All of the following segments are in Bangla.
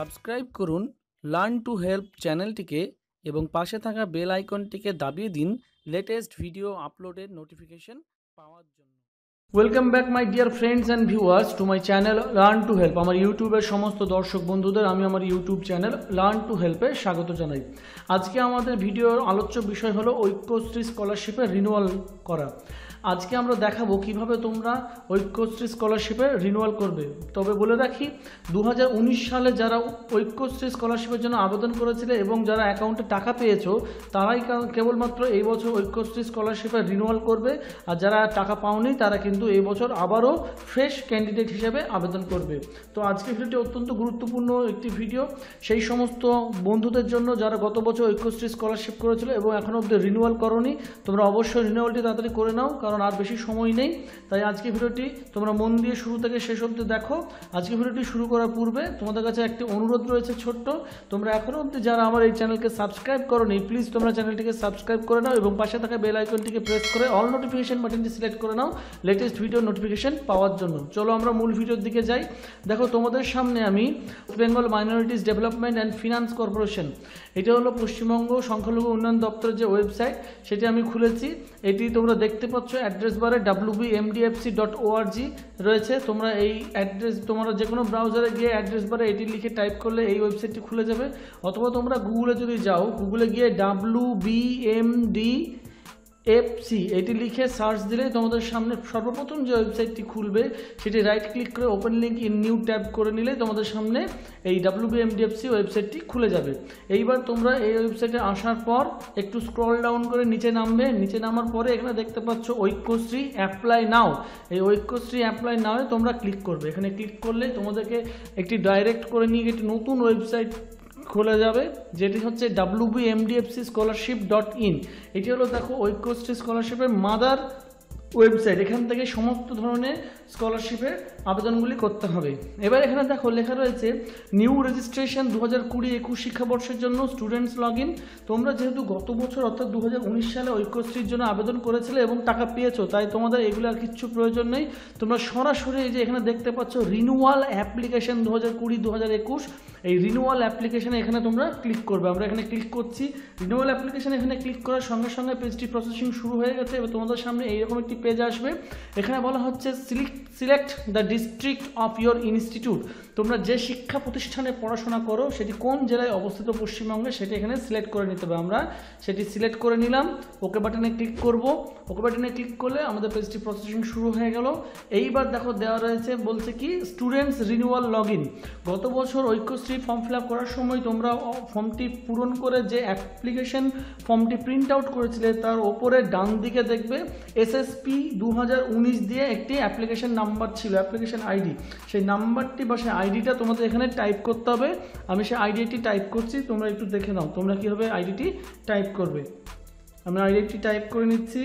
সাবস্ক্রাইব করুন লার্ন টু হেল্প চ্যানেলটিকে এবং পাশে থাকা বেল আইকনটিকে দাবিয়ে দিন লেটেস্ট ভিডিও আপলোডের নোটিফিকেশন পাওয়ার জন্য। Welcome back my dear friends and viewers to my channel learn to help. আমার ইউটিউবের সমস্ত দর্শক বন্ধুদের আমি আমার ইউটিউব চ্যানেল লার্ন টু হেল্পে স্বাগত জানাই। আজকে আমাদের ভিডিওর আলোচ্য বিষয় হলো ঐক্যশ্রী স্কলারশিপে রিনিউয়াল করা। আজকে আমরা দেখাবো কিভাবে তোমরা ঐক্যশ্রী স্কলারশিপে রিনিউয়াল করবে। তবে বলে রাখি 2019 সালে যারা ঐক্যশ্রী স্কলারশিপের জন্য আবেদন করেছিলে এবং যারা অ্যাকাউন্টে টাকা পেয়েছো তারাই কেবলমাত্র এই বছর ঐক্যশ্রী স্কলারশিপে রিনিউয়াল করবে, আর যারা টাকা পাওনি তারা কিন্তু এই বছর আবারও ফ্রেশ ক্যান্ডিডেট হিসেবে আবেদন করবে। তো আজকে ভিডিওটি অত্যন্ত গুরুত্বপূর্ণ একটি ভিডিও সেই সমস্ত বন্ধুদের জন্য যারা গত বছর ঐক্যশ্রী স্কলারশিপ করেছিল এবং এখনও অবধি রিনিউয়াল করোনি। তোমরা অবশ্যই রিনিউয়ালটি তাড়াতাড়ি করে নাও, কারণ আর বেশি সময় নেই। তাই আজকে ভিডিওটি তোমরা মন দিয়ে শুরু থেকে শেষ অবধি দেখো। আজকে ভিডিওটি শুরু করার পূর্বে তোমাদের কাছে একটি অনুরোধ রয়েছে ছোট্ট, তোমরা এখনও অবধি যারা আমার এই চ্যানেলকে সাবস্ক্রাইব করোনি প্লিজ তোমরা চ্যানেলটিকে সাবস্ক্রাইব করে নাও এবং পাশে থাকা বেল আইকনটিকে প্রেস করে অল নোটিফিকেশন বাটনটি সিলেক্ট করে নাও লেটেস্ট ভিডিও নোটিফিকেশন পাওয়ার জন্য। চলো আমরা মূল ভিডিওর দিকে যাই। দেখো তোমাদের সামনে আমি Bengal minorities development and finance corporation, এটা হলো পশ্চিমবঙ্গ সংখ্যালঘু উন্নয়ন দপ্তরের যে ওয়েবসাইট সেটি আমি খুলেছি। এটি তোমরা দেখতে পাচ্ছ অ্যাড্রেস বারে wbmdfc.org রয়েছে। তোমরা এই অ্যাড্রেস তোমরা যে কোনো ব্রাউজারে গিয়ে অ্যাড্রেস বারে এটি লিখে টাইপ করলে এই ওয়েবসাইটটি খুলে যাবে, অথবা তোমরা গুগলে যদি যাও গুগলে গিয়ে wbmdfc এটি লিখে সার্চ দিলেই তোমাদের সামনে সর্বপ্রথম যে ওয়েবসাইটটি খুলবে সেটি রাইট ক্লিক করে open link in new tab করে নিলে তোমাদের সামনে এই wbmdfc ওয়েবসাইটটি খুলে যাবে। এইবার তোমরা এই ওয়েবসাইটে আসার পর একটু স্ক্রল ডাউন করে নিচে নামবে। নিচে নামার পরে এখানে দেখতে পাচ্ছ ঐক্যশ্রী অ্যাপ্লাই নাও। এই ঐক্যশ্রী অ্যাপ্লাই নাওয়ে তোমরা ক্লিক করবে। এখানে ক্লিক করলে তোমাদেরকে একটি ডাইরেক্ট করে নিয়ে একটি নতুন ওয়েবসাইট খোলা যাবে, যেটি হচ্ছে wbmdfcscholarship.in। এটি হলো দেখো ঐক্যশ্রী স্কলারশিপের মাদার ওয়েবসাইট। এখান থেকে সমস্ত ধরনের স্কলারশিপের আবেদনগুলি করতে হবে। এবার এখানে দেখো লেখা রয়েছে নিউ রেজিস্ট্রেশন 2020-21 শিক্ষাবর্ষের জন্য স্টুডেন্টস লগ ইন। তোমরা যেহেতু গত বছর অর্থাৎ 2019 সালে ঐক্যশ্রীর জন্য আবেদন করেছিলে এবং টাকা পেয়েছো, তাই তোমাদের এগুলো আর কিচ্ছু প্রয়োজন নেই। তোমরা সরাসরি এই যে এখানে দেখতে পাচ্ছ রিনিউয়াল অ্যাপ্লিকেশন 2020-2021, এই রিনিউয়াল অ্যাপ্লিকেশানে এখানে তোমরা ক্লিক করবে। আমরা এখানে ক্লিক করছি। রিনিউয়াল অ্যাপ্লিকেশান এখানে ক্লিক করার সঙ্গে সঙ্গে পেজটি প্রসেসিং শুরু হয়ে গেছে। এবার তোমাদের সামনে এইরকম একটি পেজ আসবে। এখানে বলা হচ্ছে select the district of your institute. তোমরা যে শিক্ষা প্রতিষ্ঠানে পড়াশোনা করো সেটি কোন জেলায় অবস্থিত পশ্চিমবঙ্গে সেটি এখানে সিলেক্ট করে নিতে হবে। আমরা সেটি সিলেক্ট করে নিলাম। ওকে বাটনে ক্লিক করব। ওকে বাটনে ক্লিক করলে আমাদের পেজটি প্রসেসিং শুরু হয়ে গেল। এইবার দেখো দেওয়া রয়েছে, বলছে কি স্টুডেন্টস রিনিউয়াল লগ ইন। গত বছর ঐক্যশ্রী ফর্ম ফিল আপ করার সময় তোমরা ফর্মটি পূরণ করে যে অ্যাপ্লিকেশন ফর্মটি প্রিন্ট আউট করেছিলে তার ওপরে ডান দিকে দেখবে SSP 2019 দিয়ে একটি অ্যাপ্লিকেশন নাম্বার ছিল, অ্যাপ্লিকেশন আইডি। সেই নাম্বারটি বা সেই আইডিটা তোমাদের এখানে টাইপ করতে হবে। আমি সেই আইডিটি টাইপ করছি, তোমরা একটু দেখে নাও তোমরা কীভাবে আইডিটি টাইপ করবে। আমি আইডিটি টাইপ করে নিচ্ছি।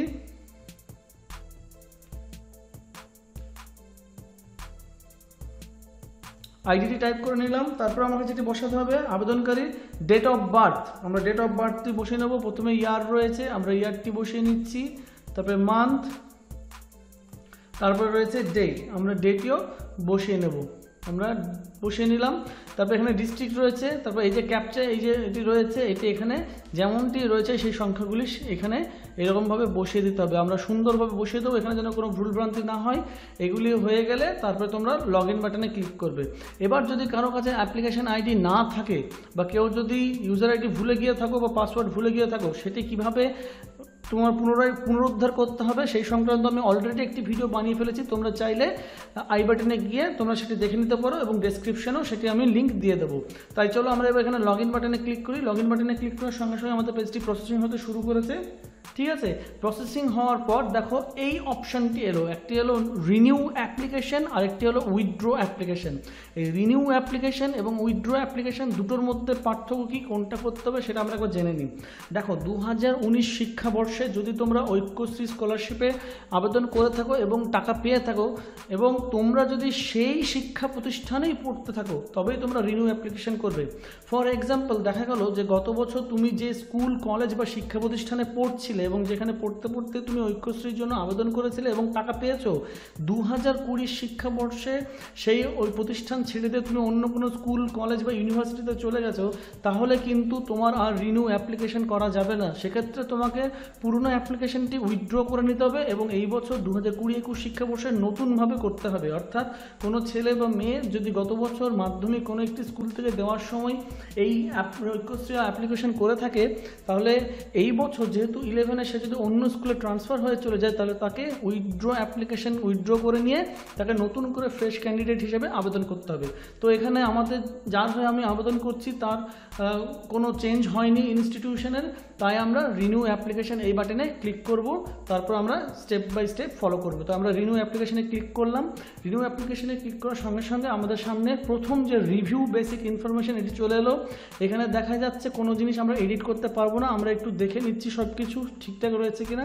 আইডিটি টাইপ করে নিলাম। তারপর আমাকে যেটি বসাতে হবে আবেদনকারী ডেট অফ বার্থ। আমরা ডেট অফ বার্থটি বসিয়ে নেব। প্রথমে ইয়ার রয়েছে, আমরা ইয়ারটি বসিয়ে নিচ্ছি। তারপরে মান্থ, তারপরে রয়েছে ডেট, আমরা ডেটটিও বসিয়ে নেব। আমরা বসিয়ে নিলাম। তারপর এখানে ডিস্ট্রিক্ট রয়েছে। তারপর এই যে ক্যাপচা এই যে এটি রয়েছে এটি এখানে যেমনটি রয়েছে সেই সংখ্যাগুলি এখানে এরকমভাবে বসিয়ে দিতে হবে। আমরা সুন্দরভাবে বসিয়ে দেবো, এখানে যেন কোনো ভুলভ্রান্তি না হয়। এগুলি হয়ে গেলে তারপরে তোমরা লগ ইন বাটনে ক্লিক করবে। এবার যদি কারো কাছে অ্যাপ্লিকেশন আইডি না থাকে বা কেউ যদি ইউজার আইডি ভুলে গিয়ে থাকো বা পাসওয়ার্ড ভুলে গিয়ে থাকো, সেটি কীভাবে তোমার পুনরুদ্ধার করতে হবে সেই সংক্রান্ত আমি অলরেডি একটি ভিডিও বানিয়ে ফেলেছি। তোমরা চাইলে আই বাটনে গিয়ে তোমরা সেটি দেখে নিতে পারো এবং ডেসক্রিপশনেও সেটি আমি লিঙ্ক দিয়ে দেবো। তাই চলো আমরা এবার এখানে লগ ইন বাটনে ক্লিক করি। লগ ইন বাটনে ক্লিক করার সঙ্গে সঙ্গে আমাদের পেজটি প্রসেসিং হতে শুরু করেছে। ঠিক আছে, প্রসেসিং হওয়ার পর দেখো এই অপশানটি এলো, একটি হলো রিনিউ অ্যাপ্লিকেশন আর একটি হলো উইথড্র অ্যাপ্লিকেশন। এই রিনিউ অ্যাপ্লিকেশন এবং উইথড্র অ্যাপ্লিকেশন দুটোর মধ্যে পার্থক্য কী, কোনটা করতে হবে সেটা আমরা একবার জেনে নিই। দেখো 2019 শিক্ষাবর্ষে যদি তোমরা ঐক্যশ্রী স্কলারশিপে আবেদন করে থাকো এবং টাকা পেয়ে থাকো এবং তোমরা যদি সেই শিক্ষা প্রতিষ্ঠানেই পড়তে থাকো তবেই তোমরা রিনিউ অ্যাপ্লিকেশন করবে। ফর এক্সাম্পল দেখা গেল যে গত বছর তুমি যে স্কুল কলেজ বা শিক্ষা প্রতিষ্ঠানে পড়ছিলে ছিলে এবং যেখানে পড়তে পড়তে তুমি ঐক্যশ্রীর জন্য আবেদন করেছিলে এবং টাকা পেয়েছো, 2020 শিক্ষাবর্ষে সেই ওই প্রতিষ্ঠান ছেড়ে দিয়ে তুমি অন্য কোনো স্কুল, কলেজ বা ইউনিভার্সিটিতে চলে গেছো, তাহলে কিন্তু তোমার আর রিনিউ অ্যাপ্লিকেশন করা যাবে না। সেক্ষেত্রে তোমাকে পুরনো অ্যাপ্লিকেশনটি উইথড্র করে নিতে হবে এবং এই বছর 2020-21 শিক্ষাবর্ষে নতুনভাবে করতে হবে। অর্থাৎ কোনো ছেলে বা মেয়ে যদি গত বছর মাধ্যমিক কোনো একটি স্কুল থেকে দেওয়ার সময় এই ঐক্যশ্রী অ্যাপ্লিকেশন করে থাকে, তাহলে এই বছর যেহেতু 11-এ সে যদি অন্য স্কুলে ট্রান্সফার হয়ে চলে যায়, তাহলে তাকে উইথড্র করে নিয়ে তাকে নতুন করে ফ্রেশ ক্যান্ডিডেট হিসেবে আবেদন করতে হবে। তো এখানে আমাদের যার হয়ে আমি আবেদন করছি তার কোনো চেঞ্জ হয়নি ইনস্টিটিউশনের, তাই আমরা রিনিউ অ্যাপ্লিকেশন এই বাটনে ক্লিক করব, তারপর আমরা স্টেপ বাই স্টেপ ফলো করব। তো আমরা রিনিউ অ্যাপ্লিকেশনে ক্লিক করলাম। রিনিউ অ্যাপ্লিকেশনে ক্লিক করার সঙ্গে সঙ্গে আমাদের সামনে প্রথম যে রিভিউ বেসিক ইনফরমেশন এটি চলে এলো। এখানে দেখা যাচ্ছে কোনো জিনিস আমরা এডিট করতে পারবো না, আমরা একটু দেখে নিচ্ছি সব কিছু ঠিকঠাক রয়েছে কিনা।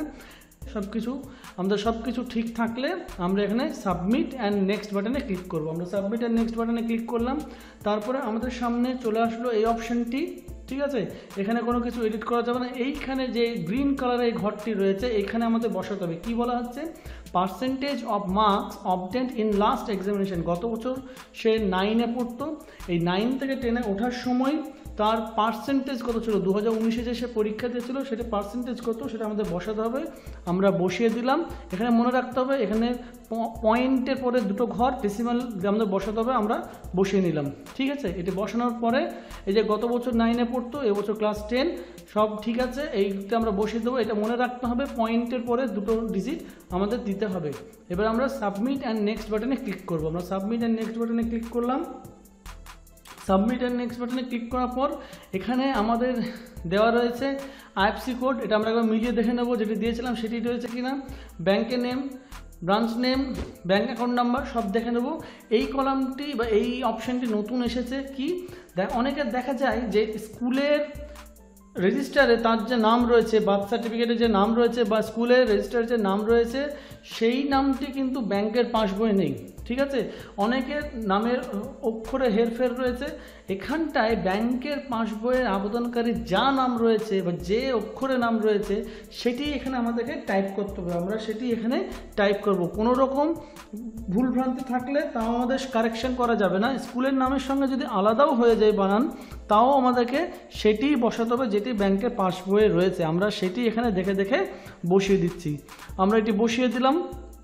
সব কিছু ঠিক থাকলে আমরা এখানে সাবমিট অ্যান্ড নেক্সট বাটনে ক্লিক করব। আমরা সাবমিট অ্যান্ড নেক্সট বাটনে ক্লিক করলাম, তারপরে আমাদের সামনে চলে আসলো এই অপশানটি। ঠিক আছে, এখানে কোনো কিছু এডিট করা যাবে না। এইখানে যে গ্রিন কালারের এই ঘরটি রয়েছে, এইখানে আমাদের বসাতে হবে। কী বলা হচ্ছে? Percentage of marks obtained in last examination. গত বছর সে 9-এ পড়তো, এই 9 থেকে 10-এ ওঠার সময় তার পার্সেন্টেজ কত ছিল, 2019-এ যে সে পরীক্ষা দিয়েছিল সেটা পার্সেন্টেজ কত সেটা আমাদের বসাতে হবে। আমরা বসিয়ে দিলাম। এখানে মনে রাখতে হবে এখানে পয়েন্টের পরে দুটো ঘর ডেসিমাল আমাদের বসাতে হবে, আমরা বসিয়ে নিলাম। ঠিক আছে, এটি বসানোর পরে এই যে গত বছর 9-এ পড়তো, এবছর ক্লাস 10, সব ঠিক আছে, এইটা আমরা বসিয়ে দেবো। এটা মনে রাখতে হবে পয়েন্টের পরে দুটো ডিজিট আমাদের দিতে হবে। এবার আমরা সাবমিট অ্যান্ড নেক্সট বাটনে ক্লিক করবো। আমরা সাবমিট অ্যান্ড নেক্সট বাটনে ক্লিক করলাম। সাবমিট অ্যান্ড নেক্সট বাটনে ক্লিক করার পর এখানে আমাদের দেওয়া রয়েছে আইএফসি কোড। এটা আমরা একবার মিলিয়ে দেখে নেবো যেটি দিয়েছিলাম সেটি রয়েছে কিনা। ব্যাংকের name, branch name, bank account number সব দেখে নেব। এই কলামটি বা এই অপশানটি নতুন এসেছে। কি অনেকের দেখা যায় যে স্কুলের রেজিস্টারে তার যে নাম রয়েছে, বার্থ সার্টিফিকেটে যে নাম রয়েছে বা স্কুলের রেজিস্টারে যে নাম রয়েছে, সেই নামটি কিন্তু ব্যাংকের পাসবই নেই। ঠিক আছে, অনেকের নামের অক্ষরে হেরফের রয়েছে। এখানটায় ব্যাংকের পাসবইয়ের আবেদনকারী যা নাম রয়েছে বা যে অক্ষরে নাম রয়েছে সেটি এখানে আমাদেরকে টাইপ করতে হবে। আমরা সেটি এখানে টাইপ করব। কোনো রকম ভুলভ্রান্তি থাকলে তাও আমাদের কারেকশন করা যাবে না। স্কুলের নামের সঙ্গে যদি আলাদাও হয়ে যায় বানান, তাও আমাদেরকে সেটিই বসাতে হবে যেটি ব্যাংকের পাসবইয়ে রয়েছে। আমরা সেটি এখানে দেখে দেখে বসিয়ে দিচ্ছি। আমরা এটি বসিয়ে দিলাম।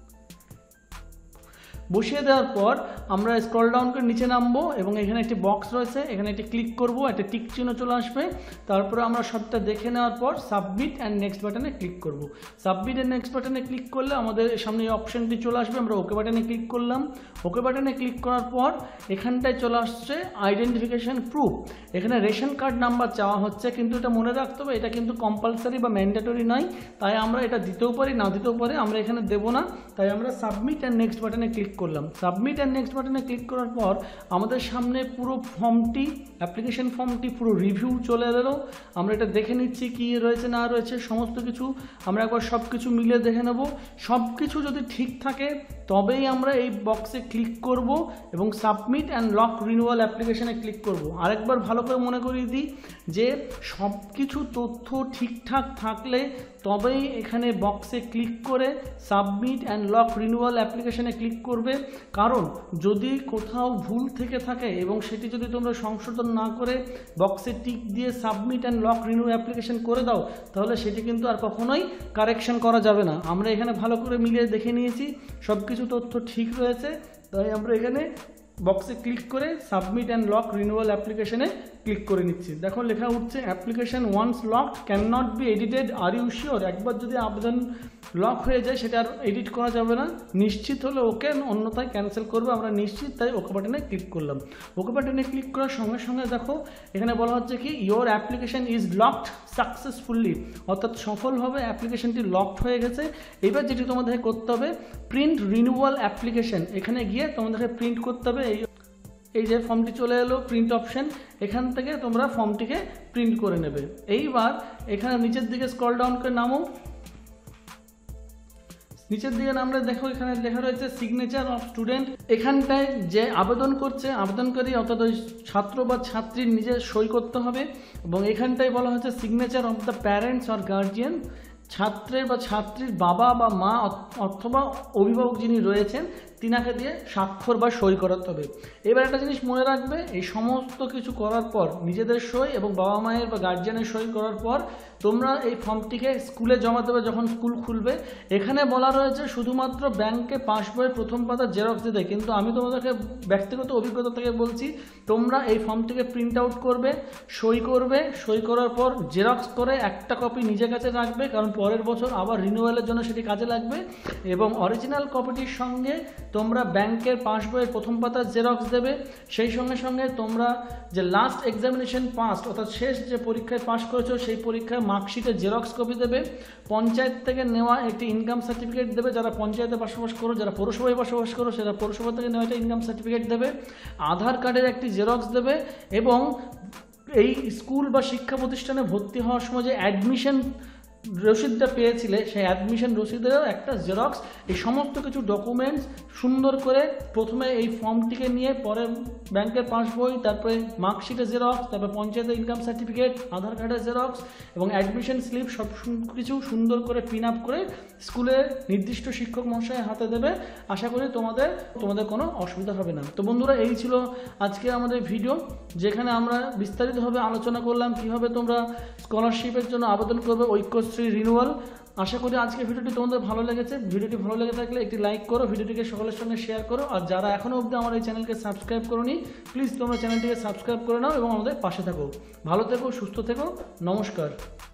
বসিয়ে দেওয়ার পর আমরা স্ক্রল ডাউন করে নিচে নামবো এবং এখানে একটি বক্স রয়েছে, এখানে একটি ক্লিক করব, একটা টিক চিহ্ন চলে আসবে। তারপরে আমরা সবটা দেখে নেওয়ার পর সাবমিট অ্যান্ড নেক্সট বাটনে ক্লিক করব। সাবমিট অ্যান্ড নেক্সট বাটনে ক্লিক করলে আমাদের সামনে এই অপশানটি চলে আসবে। আমরা ওকে বাটনে ক্লিক করলাম। ওকে বাটনে ক্লিক করার পর এখানটায় চলে আসছে আইডেন্টিফিকেশান প্রুফ। এখানে রেশন কার্ড নাম্বার চাওয়া হচ্ছে, কিন্তু এটা মনে রাখতে হবে এটা কিন্তু কম্পালসারি বা ম্যান্ডেটরি নয়, তাই আমরা এটা দিতেও পারি না দিতেও পারি, আমরা এখানে দেবো না। তাই আমরা সাবমিট অ্যান্ড নেক্সট বাটনে ক্লিক করলাম। সাবমিট অ্যান্ড নেক্সট বাটনে ক্লিক করার পর আমাদের সামনে পুরো ফর্মটি, অ্যাপ্লিকেশন ফর্মটি পুরো রিভিউ চলে এলো। আমরা এটা দেখে নিচ্ছি কি রয়েছে না রয়েছে সমস্ত কিছু। আমরা একবার সব কিছু মিলে দেখে নেব। সব কিছু যদি ঠিক থাকে তবেই আমরা এই বক্সে ক্লিক করব এবং সাবমিট অ্যান্ড লক রিনিউয়াল অ্যাপ্লিকেশনে ক্লিক করব। আরেকবার ভালো করে মনে করিয়ে দিই যে সব কিছু তথ্য ঠিকঠাক থাকলে তবেই এখানে বক্সে ক্লিক করে সাবমিট অ্যান্ড লক রিনিউয়াল অ্যাপ্লিকেশনে ক্লিক করবে। কারণ যদি কোথাও ভুল থেকে থাকে এবং সেটি যদি তোমরা সংশোধন না করে বক্সে টিক দিয়ে submit and lock renew application করে দাও, তাহলে সেটি কিন্তু আর কখনোই কারেকশন করা যাবে না। আমরা এখানে ভালো করে মিলিয়ে দেখে নিয়েছি সব কিছু তথ্য ঠিক রয়েছে, তাই আমরা এখানে বক্সে ক্লিক করে সাবমিট অ্যান্ড লক রিনিউয়াল অ্যাপ্লিকেশনে ক্লিক করে নিচ্ছি। দেখো লেখা উঠছে application once locked can not be edited, are you sure? একবার যদি আবেদন লক হয়ে যায় সেটা আর এডিট করা যাবে না। নিশ্চিত হলে ওকে, অন্যথায় ক্যান্সেল করবো। আমরা নিশ্চিত, তাই ওকে বাটনে ক্লিক করলাম। ওকে বাটনে ক্লিক করার সঙ্গে সঙ্গে দেখো এখানে বলা হচ্ছে কি your application is locked successfully, অর্থাৎ সফলভাবে অ্যাপ্লিকেশনটি লকড হয়ে গেছে। এবার যেটি তোমাদেরকে করতে হবে প্রিন্ট রিনিউয়াল অ্যাপ্লিকেশন, এখানে গিয়ে তোমাদেরকে প্রিন্ট করতে হবে। এই যে ফর্মটি চলে এলো প্রিন্ট অপশন, এখান থেকে তোমরা ফর্মটিকে প্রিন্ট করে নেবে। এইবার এখানে নিচের দিকে স্ক্রল ডাউন করে নামো। নিচের দিকে নামলে দেখো এখানে লেখা রয়েছে সিগনেচার অফ স্টুডেন্ট। এখানটায় যে আবেদন করছে আবেদনকারী অর্থাৎ ওই ছাত্র বা ছাত্রীর নিজে সই করতে হবে এবং এখানটায় বলা হচ্ছে signature of the parents or guardian. ছাত্রের বা ছাত্রীর বাবা বা মা অথবা অভিভাবক যিনি রয়েছেন তিনাকে দিয়ে স্বাক্ষর বা সই করাতে হবে। এবার একটা জিনিস মনে রাখবে, এই সমস্ত কিছু করার পর নিজেদের সই এবং বাবা মায়ের বা গার্জিয়ানের সই করার পর তোমরা এই ফর্মটিকে স্কুলে জমা দেবে যখন স্কুল খুলবে। এখানে বলা রয়েছে শুধুমাত্র ব্যাংকে পাসবইয়ের প্রথম পাতার জেরক্স দিতে, কিন্তু আমি তোমাদেরকে ব্যক্তিগত অভিজ্ঞতা থেকে বলছি তোমরা এই ফর্মটিকে প্রিন্ট আউট করবে, সই করবে, সই করার পর জেরক্স করে একটা কপি নিজের কাছে রাখবে, কারণ পরের বছর আবার রিনিউয়ালের জন্য সেটি কাজে লাগবে। এবং অরিজিনাল কপিটির সঙ্গে তোমরা ব্যাংকের পাসবইয়ের প্রথম পাতার জেরক্স দেবে। সেই সঙ্গে সঙ্গে তোমরা যে লাস্ট এক্সামিনেশন পাস অর্থাৎ শেষ যে পরীক্ষায় পাস করেছো সেই পরীক্ষায় মার্কশিটের জেরক্স কপি দেবে। পঞ্চায়েত থেকে নেওয়া একটি ইনকাম সার্টিফিকেট দেবে, যারা পঞ্চায়েতে বসবাস করো, যারা পৌরসভায় বসবাস করো সেটা পৌরসভা থেকে নেওয়া একটা ইনকাম সার্টিফিকেট দেবে। আধার কার্ডের একটি জেরক্স দেবে এবং এই স্কুল বা শিক্ষা প্রতিষ্ঠানে ভর্তি হওয়ার সময় যে অ্যাডমিশন রসিদটা পেয়েছিলে সেই অ্যাডমিশন রসিদেরও একটা জেরক্স। এই সমস্ত কিছু ডকুমেন্টস সুন্দর করে প্রথমে এই ফর্মটিকে নিয়ে পরে ব্যাংকের পাসবই, তারপরে মার্কশিটের জেরক্স, তারপরে পঞ্চায়েতের ইনকাম সার্টিফিকেট, আধার কার্ডের জেরক্স এবং অ্যাডমিশন স্লিপ সব কিছু সুন্দর করে পিন আপ করে স্কুলের নির্দিষ্ট শিক্ষক মহাশয়ের হাতে দেবে। আশা করি তোমাদের কোনো অসুবিধা হবে না। তো বন্ধুরা, এই ছিল আজকে আমাদের ভিডিও, যেখানে আমরা বিস্তারিতভাবে আলোচনা করলাম কীভাবে তোমরা স্কলারশিপের জন্য আবেদন করবে ঐক্যশ্রী রিনিউয়াল। আশা করি আজকের ভিডিওটি তোমাদের ভালো লেগেছে। ভিডিওটি ভালো লেগে থাকলে একটি লাইক করো, ভিডিওটিকে সকলের সঙ্গে শেয়ার করো। আর যারা এখনও অবধি আমার এই চ্যানেলকে সাবস্ক্রাইব করোনি, প্লিজ তোমরা চ্যানেলটিকে সাবস্ক্রাইব করে নাও এবং আমাদের পাশে থাকো। ভালো থেকো, সুস্থ থেকো, নমস্কার।